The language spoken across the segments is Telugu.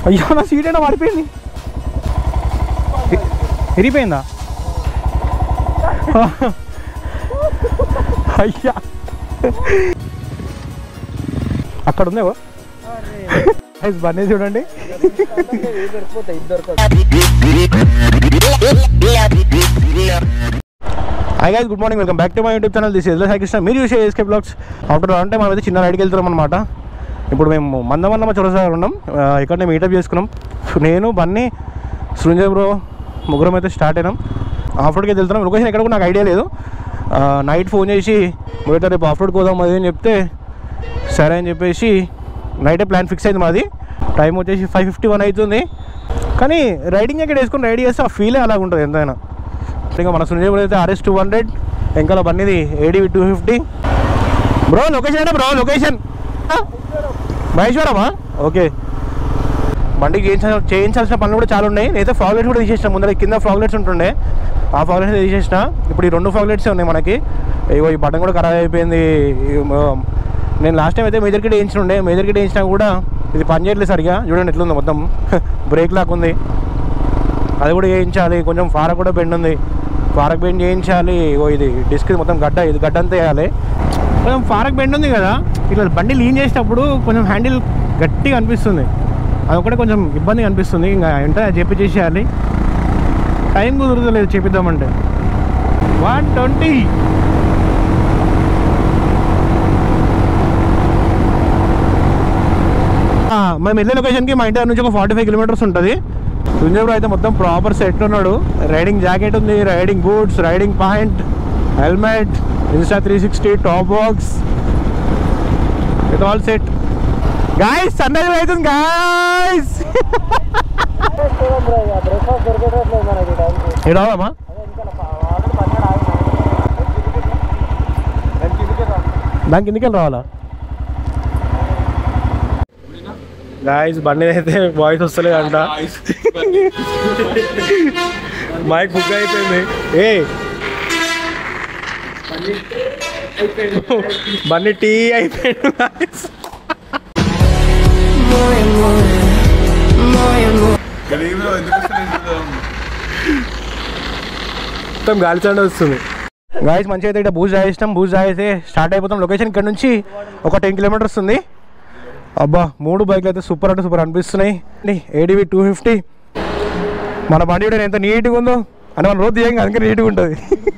అయ్యో నా సీట్ అయినా పడిపోయింది, విరిగిపోయిందా? అయ్యా అక్కడ ఉందేవో బండి చూడండి. Hi guys, good morning, welcome back to my YouTube channel. This is Sai Krishna. మీరు చూసే ఎస్కే బ్లాగ్స్. ఆఫ్టర్ అంటే మనం అయితే చిన్న రైడ్కి వెళ్తున్నాం అనమాట. ఇప్పుడు మేము మందమన్నమ చొరసాగర్ ఉన్నాం. ఇక్కడ మీటప్ చేసుకున్నాం. నేను బన్నీ సృంజయ్ బ్రో ముగ్గురం అయితే స్టార్ట్ అయినాం. ఆఫ్ రోడ్కి వెళ్తున్నాం. లొకేషన్ ఎక్కడ కూడా నాకు ఐడియా లేదు. నైట్ ఫోన్ చేసి మొదట రేపు ఆఫ్ రోడ్కి పోదాం అది అని చెప్తే సరే అని చెప్పేసి నైటే ప్లాన్ ఫిక్స్ అయింది మాది. టైం వచ్చేసి 5:51 అవుతుంది. కానీ రైడింగ్ ఎక్కడ వేసుకొని రైడ్ చేస్తే ఆ ఫీలే అలాగ ఉంటుంది ఎంతైనా. ఇంకా మన సృంజయ్ బ్రో అయితే RS 200, ఇంకా బన్నీది ADV 250. బ్రో లొకేషన్ అంటే బ్రో లొకేషన్ మహేశ్వరమా? ఓకే. బండికి చేయించాల్సిన పనులు కూడా చాలా ఉన్నాయి. నేనైతే ఫ్లాగ్లెట్స్ కూడా తీసేసిన. ముందర కింద ఫ్లాగ్లెట్స్ ఉంటుండే, ఆ ఫ్లాగ్లెట్స్ తీసేసిన. ఇప్పుడు ఈ 2 ఫ్లాగ్లెట్సే ఉన్నాయి మనకి. ఇగో ఈ బటన్ కూడా ఖరాబ్ అయిపోయింది. నేను లాస్ట్ టైం అయితే మేజర్ కిట్ వేయించుండే. మేజర్ కిట్ వేయించినా కూడా ఇది పని చేయట్లేదు సరిగా. చూడండి ఎట్లుంది, మొత్తం బ్రేక్ లాక్ ఉంది. అది కూడా వేయించాలి. కొంచెం ఫారక్ కూడా బెండ్ ఉంది, ఫారక్ బెండ్ చేయించాలి. ఇది డిస్క్ మొత్తం గడ్డ, ఇది గడ్డ అంతా వేయాలి. కొంచెం ఫారక్ బెండ్ ఉంది కదా, ఇట్లా బండి లీన్ చేసేటప్పుడు కొంచెం హ్యాండిల్ గట్టిగా అనిపిస్తుంది. అది ఒకటే కొంచెం ఇబ్బందిగా అనిపిస్తుంది. ఇంకా అంటే చేసేయాలి. టైం కుదురుతలేదు చేపిద్దామంటే. 120 మేము వెళ్ళే లొకేషన్కి మా ఇంటి నుంచి ఒక 45 కిలోమీటర్స్ ఉంటుంది. సృంజయ్ బ్రో అయితే మొత్తం ప్రాపర్ సెట్ ఉన్నాడు. రైడింగ్ జాకెట్ ఉంది, riding boots, riding point, helmet, Insta 360, top box, with all set. Guys sunrise అవుతుంది గాయ్స్. ఏడవమ్మా దాని కిందకి రావాలా? గాయ్స్ బండి అయితే వాయిస్ వస్తలేదు అంట. మైక్ బుక్ అయిపోయింది. బండి టీ అయిపోయింది. మొత్తం గాలి సౌండ్ వస్తుంది. గాయస్ మంచిగా అయితే ఇక్కడ బూజ్ తాగేసినాం. బూజ్ తాగేస్తే స్టార్ట్ అయిపోతాం. లొకేషన్ ఇక్కడ నుంచి ఒక 10 కిలోమీటర్స్ ఉంది. అబ్బా 3 బైక్లు అయితే సూపర్ అంటే సూపర్ అనిపిస్తున్నాయి. ADV 250. మన బండి కూడా ఎంత నీట్గా ఉందో అంటే మన రోజు తీయంగా అందుకే నీట్గా ఉంటుంది.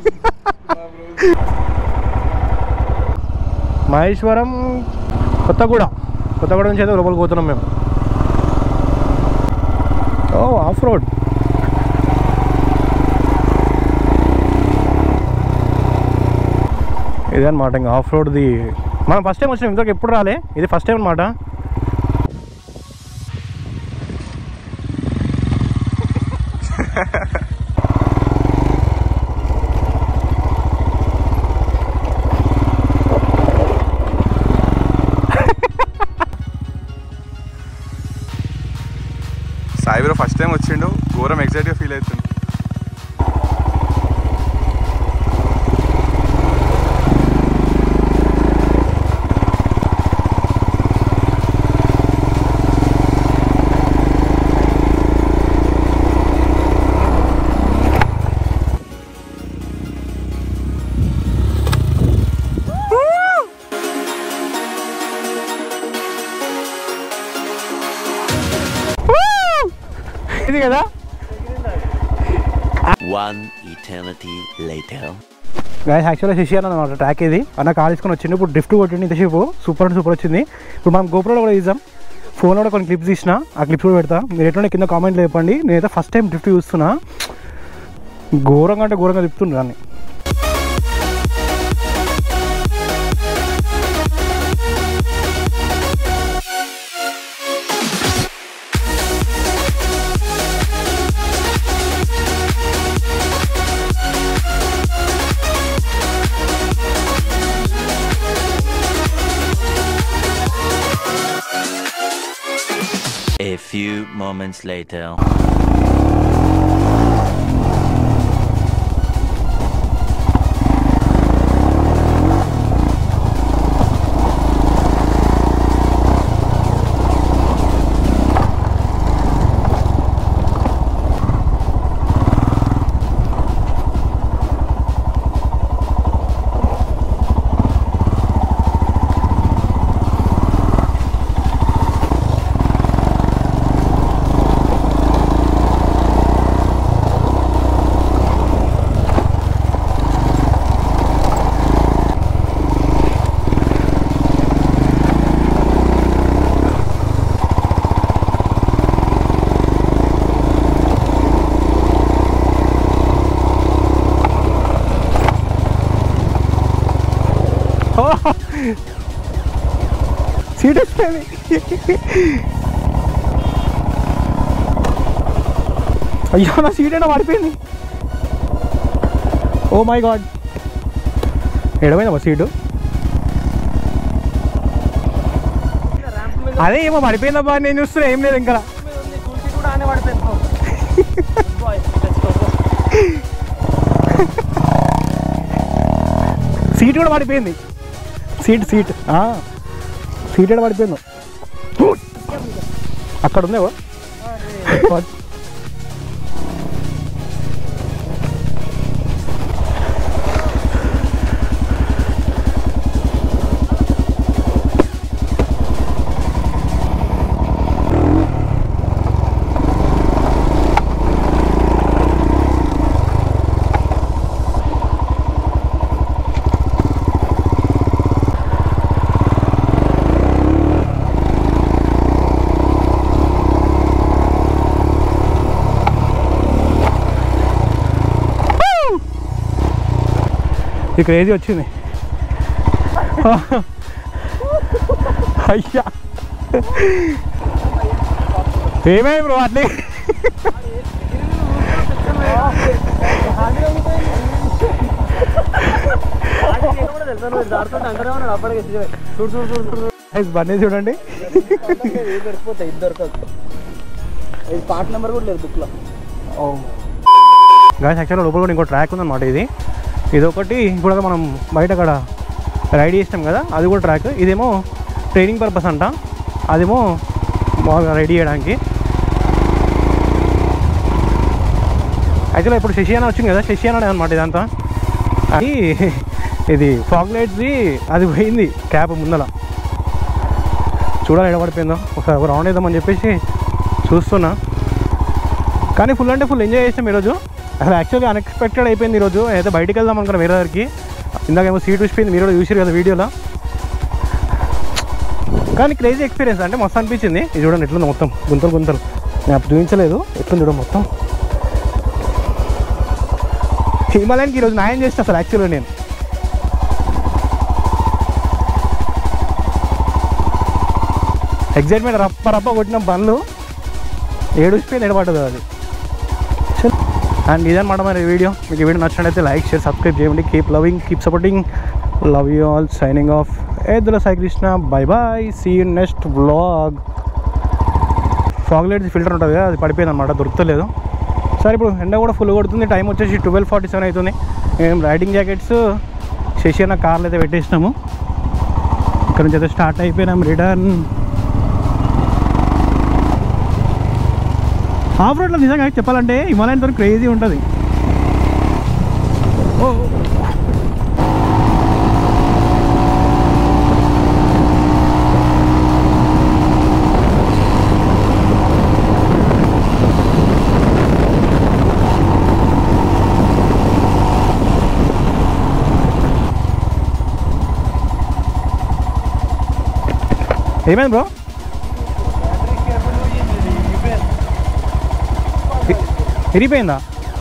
మహేశ్వరం కొత్తగూడ నుంచి అయితే లోపలికి పోతున్నాం మేము. Off road. ఇదన్నమాట ఇంకా ఆఫ్ రోడ్ది. మనం ఫస్ట్ టైం వచ్చినాం, ఇంతకు ఎప్పుడు రాలే, ఇది ఫస్ట్ టైం అనమాట. సాయి బ్రో ఫస్ట్ టైం వచ్చిండు, ఘోరం ఎగ్జైట్గా ఫీల్ అవుతుంది. ఇది కదా. One eternity later. గాయస్ యాక్చువల్గా శశి అన్నమాట ట్రాక్ ఇది. అన్న కాల్ తీసుకొని వచ్చింది. ఇప్పుడు డ్రిఫ్ట్ కొట్టింది ఇంతసేపు. సూపర్ అంటే సూపర్ వచ్చింది. ఇప్పుడు మనం గోప్రోలో కూడా తీద్దాం. ఫోన్లో కూడా కొన్ని క్లిప్స్ తీసిన, ఆ క్లిప్స్ కూడా పెడతా. మీరు ఎట్లా కింద కామెంట్లో చెప్పండి. నేనైతే ఫస్ట్ టైం డ్రిఫ్ట్ చూస్తున్నా. ఘోరంగా అంటే ఘోరంగా తిప్పుతుంది దాన్ని. A few moments later. Seat వచ్చిపోయింది. అయ్యో నా సీట్ అయినా పడిపోయింది. ఓ మై గాడ్, ఎడమైందా సీటు? అదే ఏమో పడిపోయిందబ్బా, నేను చూస్తున్నా ఏం లేదు ఇంకా. సీట్ కూడా పడిపోయింది. సీట్ సీట్ కూడా పడిపోయింది. అక్కడ ఉందేవో. ఇక్కడ ఏది వచ్చింది. అయ్యా ఏమైంది బ్రో అట్లే? బండి చూడండి. పార్ట్ నెంబర్ కూడా లేదు బుక్లో. గాయస్ యాక్చువల్గా లోపల కూడా ఇంకో ట్రాక్ ఉందన్నమాట. ఇదొకటి ఇప్పుడు మనం బయట అక్కడ రైడ్ చేస్తాం కదా, అది కూడా ట్రాక్. ఇదేమో ట్రైనింగ్ పర్పస్ అంట, అదేమో బాగా రెడీ చేయడానికి. యాక్చువల్గా ఇప్పుడు శశియానా వచ్చింది కదా, శశియానానే అనమాట ఇదంతా. అది ఇది ఫాగ్ లైట్స్ది అది పోయింది క్యాప్ ముందల. చూడాలి ఎడబడిపోయిందో, ఒకసారి ఒక రౌండ్ వేద్దామని చెప్పేసి చూస్తున్నా. కానీ ఫుల్ అంటే ఫుల్ ఎంజాయ్ చేసాం ఈరోజు. అసలు యాక్చువల్గా అన్ఎక్స్పెక్టెడ్ అయిపోయింది ఈరోజు. అయితే బయటికి వెళ్దాం అనుకున్నా వేరే దగ్గరికి. ఇందాకేమో సీట్ వచ్చిపోయింది, మీరు కూడా చూసారు కదా వీడియోలో. కానీ క్రేజీ ఎక్స్పీరియన్స్, అంటే మస్తు అనిపించింది. ఇది చూడండి ఎట్లుంది మొత్తం గుంతలు గుంతలు. నేను అప్పుడు చూపించలేదు, ఎట్లుంది చూడండి మొత్తం. హిమాలయానికి ఈరోజు న్యాయం చేస్తాను అసలు యాక్చువల్గా నేను. ఎగ్జైట్మెంట్ రప్ప కొట్టిన బండ్లు ఏడుచిపోయింది, ఎడబడ్డదు అది. అండ్ ఇదన్నమాట మరి వీడియో. మీకు ఈ వీడియో నచ్చినట్లయితే లైక్, షేర్, సబ్స్క్రైబ్ చేయండి. Keep loving, keep supporting. Love you all. Signing off. Eddula Sai Krishna. Bye bye. See you next vlog. Fog lights filter ఉంటుంది కదా, అది పడిపోయింది అనమాట, దొరుకుతలేదు. సరే ఇప్పుడు ఎండ కూడా ఫుల్ కొడుతుంది. టైం వచ్చేసి 12:47 అవుతుంది. మేము రైడింగ్ జాకెట్స్ శశియానా కార్లు అయితే పెట్టేసినాము. ఇక్కడ నుంచి అయితే స్టార్ట్ అయిపోయినాం రిటర్న్. ఆఫ్ రోడ్లో నిజంగా చెప్పాలంటే హిమాలయన్ తో క్రేజీ ఉంటుంది. ఏమైంది బ్రో? విరిగిపోయిందా?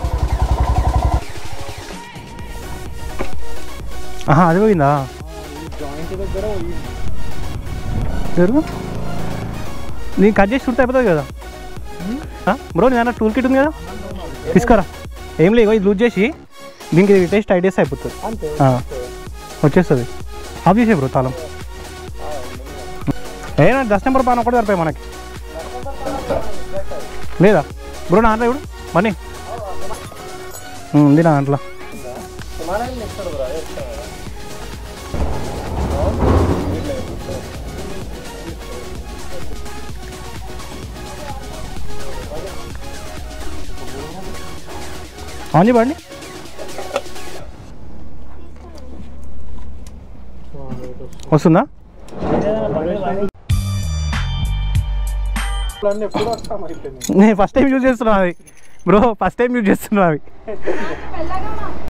అది పోయిందా? నేను కట్ చేసి చుట్టూ అయిపోతుంది కదా బ్రో. నేను టూల్ కిట్ ఉంది కదా, తీసుకురా. ఏం లేదు, ఇది లూజ్ చేసి దీనికి టేస్ట్ టైట్ చేస్తే అయిపోతుంది, వచ్చేస్తుంది. ఆఫ్ చేసే బ్రో తాళం. ఏనా 10 నెంబర్ పాన్ ఒకటి సరిపోయి మనకి లేదా బ్రో? నా దాంట్లో ఇప్పుడు మనీ ఉంది నా దాంట్లో. ఆన్ చెప్పండి. వస్తుందా? నేను ఫస్ట్ టైం యూజ్ చేస్తున్నా అది బ్రో, ఫస్ట్ టైం యూజ్ చేస్తున్నా అవి.